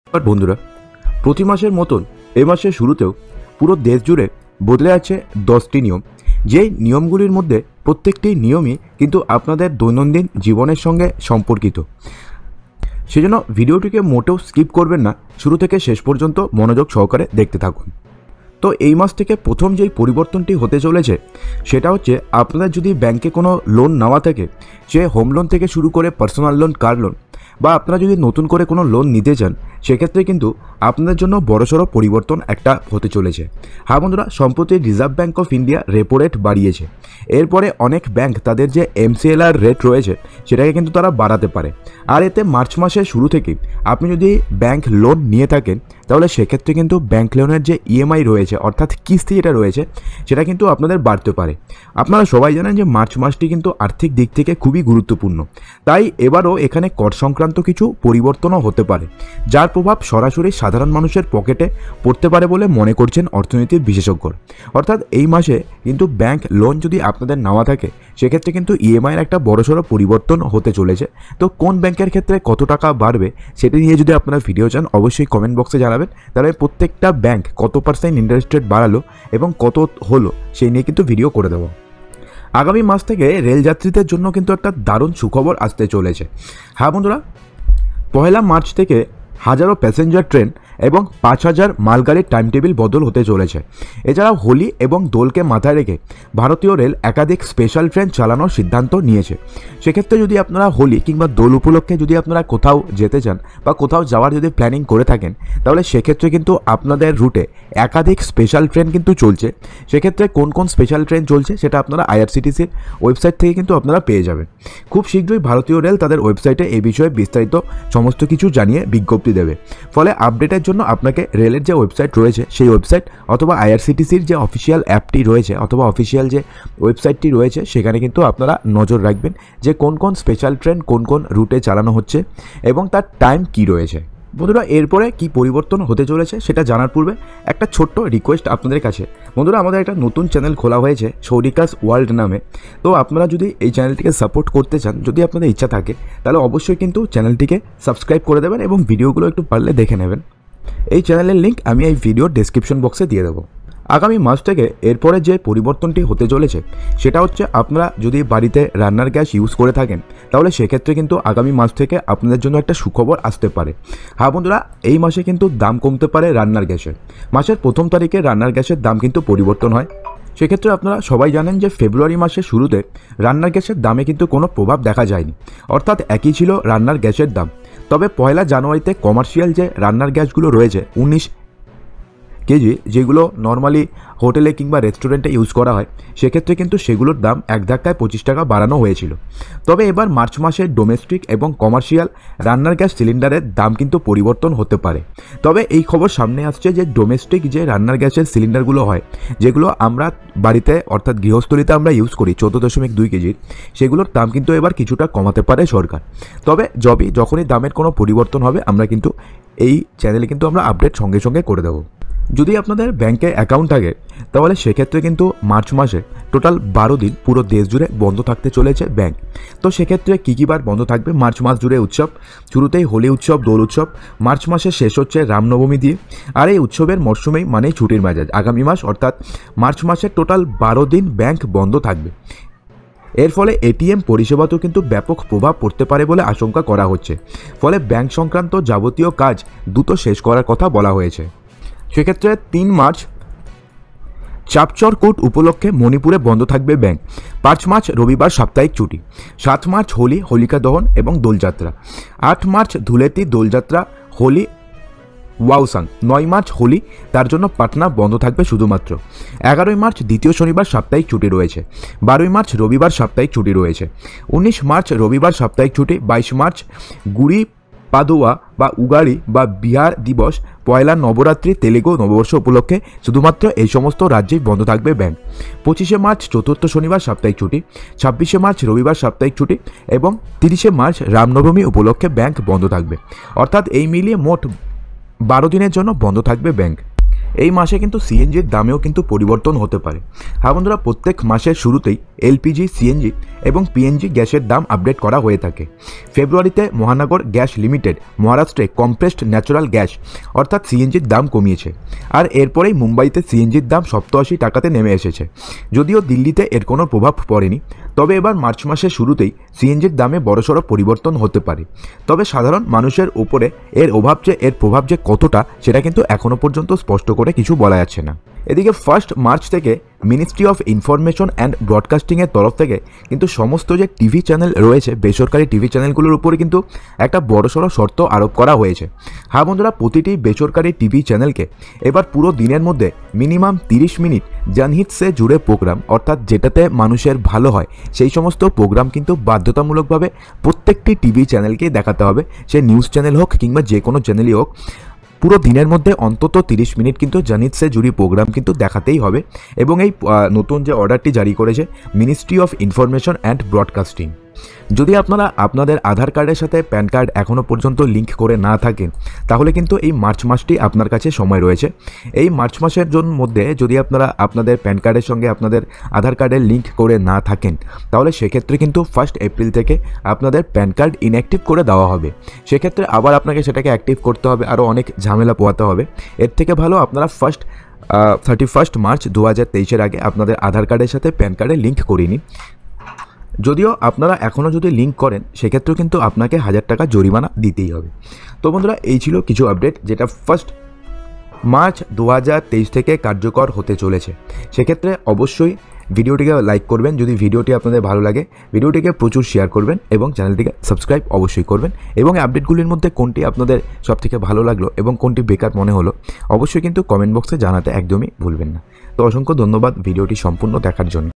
আর বন্ধুরা, প্রতি মাসের মতন এ মাসের শুরুতেও পুরো দেশ জুড়ে বদলে আছে 10টি নিয়ম। যেই নিয়মগুলির মধ্যে প্রত্যেকটি নিয়মই কিন্তু আপনাদের দৈনন্দিন জীবনের সঙ্গে সম্পর্কিত। সেজন্য ভিডিওটিকে মোটেও স্কিপ করবেন না, শুরু থেকে শেষ পর্যন্ত মনোযোগ সহকারে দেখতে থাকুন। তো এই মাস থেকে প্রথম যেই পরিবর্তনটি হতে চলেছে সেটা হচ্ছে, আপনাদের যদি ব্যাংকে কোনো লোন নেওয়া থাকে, সে হোম লোন থেকে শুরু করে পার্সোনাল লোন, কার লোন, বা আপনারা যদি নতুন করে কোনো লোন নিতে চান, সেক্ষেত্রে কিন্তু আপনাদের জন্য বড়সড় পরিবর্তন একটা হতে চলেছে। হ্যাঁ বন্ধুরা, সম্প্রতি Reserve Bank of India repo rate বাড়িয়েছে। এরপরে অনেক ব্যাংক তাদের যে MCLR রেট রয়েছে সেটাকে কিন্তু তারা বাড়াতে পারে। আর এতে মার্চ মাসের শুরু থেকেই আপনি যদি ব্যাংক লোন নিয়ে থাকেন, তাহলে সেক্ষেত্রে কিন্তু ব্যাংক লোনের যে EMI রয়েছে, অর্থাৎ কিস্তি যেটা রয়েছে, সেটা কিন্তু আপনাদের বাড়তে পারে। আপনারা সবাই জানেন যে মার্চ মাসটি কিন্তু আর্থিক দিক থেকে খুবই গুরুত্বপূর্ণ। তাই এবারও এখানে কর সংক্রান্ত কিছু পরিবর্তনও হতে পারে, যার প্রভাব সরাসরি সাধারণ মানুষের পকেটে পড়তে পারে বলে মনে করছেন অর্থনীতির বিশেষজ্ঞ। অর্থাৎ এই মাসে কিন্তু ব্যাংক লোন যদি আপনাদের নেওয়া থাকে, সেক্ষেত্রে কিন্তু EMI-এর একটা বড়সড় পরিবর্তন হতে চলেছে। তো কোন ব্যাংকের ক্ষেত্রে কত টাকা বাড়বে সেটা নিয়ে যদি আপনারা ভিডিও চান, অবশ্যই কমেন্ট বক্সে জানাবেন। তাহলে প্রত্যেকটা ব্যাংক কত % ইন্টারেস্ট রেট বাড়ালো এবং কত হলো সেই নিয়ে কিন্তু ভিডিও করে দেবো। আগামী মাস থেকে রেলযাত্রীদের জন্য কিন্তু একটা দারুণ সুখবর আসতে চলেছে। হ্যাঁ বন্ধুরা, 1 মার্চ থেকে হাজারো প্যাসেঞ্জার ট্রেন এবং 5000 মালগাড়ির টাইম টেবিল বদল হতে চলেছে। এছাড়াও হোলি এবং দোলকে মাথায় রেখে ভারতীয় রেল একাধিক স্পেশাল ট্রেন চালানোর সিদ্ধান্ত নিয়েছে। সেক্ষেত্রে যদি আপনারা হোলি কিংবা দোল উপলক্ষে যদি আপনারা কোথাও যেতে চান বা কোথাও যাওয়ার যদি প্ল্যানিং করে থাকেন, তাহলে সেক্ষেত্রে কিন্তু আপনাদের রুটে একাধিক স্পেশাল ট্রেন কিন্তু চলছে। সেক্ষেত্রে কোন কোন স্পেশাল ট্রেন চলছে সেটা আপনারা IRCTCর ওয়েবসাইট থেকে কিন্তু আপনারা পেয়ে যাবেন। খুব শীঘ্রই ভারতীয় রেল তাদের ওয়েবসাইটে এই বিষয়ে বিস্তারিত সমস্ত কিছু জানিয়ে বিজ্ঞপ্তি দেবে। ফলে আপডেটের জন্য আপনাকে রেলের যে ওয়েবসাইট রয়েছে সেই ওয়েবসাইট, অথবা IRCTCর যে অফিসিয়াল অ্যাপটি রয়েছে, অথবা অফিসিয়াল যে ওয়েবসাইটটি রয়েছে, সেখানে কিন্তু আপনারা নজর রাখবেন যে কোন কোন স্পেশাল ট্রেন কোন কোন রুটে চালানো হচ্ছে এবং তার টাইম কি রয়েছে। বন্ধুরা, এরপরে কি পরিবর্তন হতে চলেছে সেটা জানার পূর্বে একটা ছোট্ট রিকোয়েস্ট আপনাদের কাছে। বন্ধুরা, আমাদের একটা নতুন চ্যানেল খোলা হয়েছে সৌরিকাস ওয়ার্ল্ড নামে। তো আপনারা যদি এই চ্যানেলটিকে সাপোর্ট করতে চান, যদি আপনাদের ইচ্ছা থাকে, তাহলে অবশ্যই কিন্তু চ্যানেলটিকে সাবস্ক্রাইব করে দেবেন এবং ভিডিওগুলো একটু পারলে দেখে নেবেন। এই চ্যানেলের লিঙ্ক আমি এই ভিডিওর ডেসক্রিপশন বক্সে দিয়ে দেবো। আগামী মাস থেকে এরপরে যে পরিবর্তনটি হতে চলেছে সেটা হচ্ছে, আপনারা যদি বাড়িতে রান্নার গ্যাস ইউজ করে থাকেন, তাহলে সেক্ষেত্রে কিন্তু আগামী মাস থেকে আপনাদের জন্য একটা সুখবর আসতে পারে। হ্যাঁ বন্ধুরা, এই মাসে কিন্তু দাম কমতে পারে রান্নার গ্যাসের। মাসের 1ম তারিখে রান্নার গ্যাসের দাম কিন্তু পরিবর্তন হয়। সেক্ষেত্রে আপনারা সবাই জানেন যে ফেব্রুয়ারি মাসের শুরুতে রান্নার গ্যাসের দামে কিন্তু কোনো প্রভাব দেখা যায়নি, অর্থাৎ একই ছিল রান্নার গ্যাসের দাম। তবে 1 জানুয়ারিতে কমার্শিয়াল যে রান্নার গ্যাসগুলো রয়েছে 19 কেজি, যেগুলো নর্মালি হোটেলে কিংবা রেস্টুরেন্টে ইউজ করা হয়, সেক্ষেত্রে কিন্তু সেগুলোর দাম এক ধাক্কায় 25 টাকা বাড়ানো হয়েছিল। তবে এবার মার্চ মাসে ডোমেস্টিক এবং কমার্শিয়াল রান্নার গ্যাস সিলিন্ডারের দাম কিন্তু পরিবর্তন হতে পারে। তবে এই খবর সামনে আসছে যে ডোমেস্টিক যে রান্নার গ্যাসের সিলিন্ডারগুলো হয়, যেগুলো আমরা বাড়িতে অর্থাৎ গৃহস্থলীতে আমরা ইউজ করি 14.2 কেজির, সেগুলোর দাম কিন্তু এবার কিছুটা কমাতে পারে সরকার। তবে যখনই দামের কোনো পরিবর্তন হবে, আমরা কিন্তু এই চ্যানেলে কিন্তু আমরা আপডেট সঙ্গে সঙ্গে করে দেবো। যদি আপনাদের ব্যাংকে অ্যাকাউন্ট থাকে, তাহলে সেক্ষেত্রে কিন্তু মার্চ মাসে টোটাল 12 দিন পুরো দেশ জুড়ে বন্ধ থাকতে চলেছে ব্যাংক। তো সেক্ষেত্রে কী কী বার বন্ধ থাকবে? মার্চ মাস জুড়ে উৎসব, শুরুতেই হোলি উৎসব, দোল উৎসব, মার্চ মাসে শেষ হচ্ছে রামনবমী দিয়ে। আর এই উৎসবের মরশুমেই মানেই ছুটির মেজাজ। আগামী মাস অর্থাৎ মার্চ মাসে টোটাল 12 দিন ব্যাংক বন্ধ থাকবে। এর ফলে ATM পরিষেবাতেও কিন্তু ব্যাপক প্রভাব পড়তে পারে বলে আশঙ্কা করা হচ্ছে। ফলে ব্যাংক সংক্রান্ত যাবতীয় কাজ দ্রুত শেষ করার কথা বলা হয়েছে। সেক্ষেত্রে 3 মার্চ চাপচর কোট উপলক্ষে মণিপুরে বন্ধ থাকবে ব্যাংক। 5 মার্চ রবিবার সাপ্তাহিক ছুটি। 7 মার্চ হোলি, হোলিকা দহন এবং দোলযাত্রা। 8 মার্চ ধুলেতি, দোলযাত্রা, হোলি, ওয়াউসাং। 9 মার্চ হোলি, তার জন্য পাটনা বন্ধ থাকবে শুধুমাত্র। 11 মার্চ দ্বিতীয় শনিবার সাপ্তাহিক ছুটি রয়েছে। 12 মার্চ রবিবার সাপ্তাহিক ছুটি রয়েছে। 19 মার্চ রবিবার সাপ্তাহিক ছুটি। 22 মার্চ গুড়ি পাদুয়া বা উগাড়ি বা বিহার দিবস, 1 নবরাত্রি, তেলেগু নববর্ষ উপলক্ষে শুধুমাত্র এই সমস্ত রাজ্যেই বন্ধ থাকবে ব্যাংক। 25 মার্চ চতুর্থ শনিবার সাপ্তাহিক ছুটি। 26 মার্চ রবিবার সাপ্তাহিক ছুটি এবং 30 মার্চ রামনবমী উপলক্ষে ব্যাংক বন্ধ থাকবে। অর্থাৎ এই মিলিয়ে মোট 12 দিনের জন্য বন্ধ থাকবে ব্যাংক। এই মাসে কিন্তু সিএনজির দামেও কিন্তু পরিবর্তন হতে পারে। হ্যাঁ বন্ধুরা, প্রত্যেক মাসের শুরুতেই এলপিজি, সিএনজি এবং পিএনজি গ্যাসের দাম আপডেট করা হয়ে থাকে। ফেব্রুয়ারিতে মহানগর গ্যাস লিমিটেড মহারাষ্ট্রে কম্প্রেসড ন্যাচারাল গ্যাস অর্থাৎ সিএনজির দাম কমিয়েছে, আর এরপরেই মুম্বাইতে সিএনজির দাম 87 টাকাতে নেমে এসেছে। যদিও দিল্লিতে এর কোনো প্রভাব পড়েনি, তবে এবার মার্চ মাসের শুরুতেই সিএনজির দামে বড়সড় পরিবর্তন হতে পারে। তবে সাধারণ মানুষের উপরে এর প্রভাব যে কতটা সেটা কিন্তু এখনও পর্যন্ত স্পষ্ট করে কিছু বলা যাচ্ছে না। এদিকে 1 মার্চ থেকে মিনিস্ট্রি অফ ইনফরমেশন অ্যান্ড ব্রডকাস্টিংয়ের তরফ থেকে কিন্তু সমস্ত যে টিভি চ্যানেল রয়েছে, বেসরকারি টিভি চ্যানেলগুলোর উপরে কিন্তু একটা বড়সড় শর্ত আরোপ করা হয়েছে। হ্যাঁ বন্ধুরা, প্রতিটি বেসরকারি টিভি চ্যানেলকে এবার পুরো দিনের মধ্যে মিনিমাম 30 মিনিট জনহিত সে জুড়ে প্রোগ্রাম, অর্থাৎ যেটাতে মানুষের ভালো হয় সেই সমস্ত প্রোগ্রাম কিন্তু বাধ্যতামূলকভাবে প্রত্যেকটি টিভি চ্যানেলকেই দেখাতে হবে। সে নিউজ চ্যানেল হোক কিংবা যে কোনো চ্যানেলই হোক, পুরো দিনের মধ্যে অন্তত 30 মিনিট কিন্তু জনহিত সে জুড়ি প্রোগ্রাম কিন্তু দেখাতেই হবে। এবং এই নতুন যে অর্ডারটি জারি করেছে ministry of information and broadcasting, যদি আপনারা আপনাদের আধার কার্ডের সাথে প্যান কার্ড এখনও পর্যন্ত লিঙ্ক করে না থাকেন, তাহলে কিন্তু এই মার্চ মাসটি আপনার কাছে সময় রয়েছে। এই মার্চ মাসের মধ্যে যদি আপনারা আপনাদের প্যান কার্ডের সঙ্গে আপনাদের আধার কার্ডের লিঙ্ক করে না থাকেন, তাহলে সেক্ষেত্রে কিন্তু 1 এপ্রিল থেকে আপনাদের প্যান কার্ড ইনঅ্যাক্টিভ করে দেওয়া হবে। সেক্ষেত্রে আবার আপনাকে সেটাকে অ্যাক্টিভ করতে হবে, আরও অনেক ঝামেলা পোহাতে হবে। এর থেকে ভালো আপনারা 31 মার্চ 2023-এর আগে আপনাদের আধার কার্ডের সাথে প্যান কার্ডের লিঙ্ক করিয়ে নিন। যদিও আপনারা এখনও যদি লিঙ্ক করেন, সেক্ষেত্রেও কিন্তু আপনাকে 1000 টাকা জরিমানা দিতেই হবে। তো বন্ধুরা, এই ছিল কিছু আপডেট যেটা 1 মার্চ 2023 থেকে কার্যকর হতে চলেছে। সেক্ষেত্রে অবশ্যই ভিডিওটিকে লাইক করবেন যদি ভিডিওটি আপনাদের ভালো লাগে, ভিডিওটিকে প্রচুর শেয়ার করবেন এবং চ্যানেলটিকে সাবস্ক্রাইব অবশ্যই করবেন। এবং আপডেটগুলির মধ্যে কোনটি আপনাদের সবথেকে ভালো লাগলো এবং কোনটি বেকার মনে হলো অবশ্যই কিন্তু কমেন্ট বক্সে জানাতে একদমই ভুলবেন না। তো অসংখ্য ধন্যবাদ ভিডিওটি সম্পূর্ণ দেখার জন্য।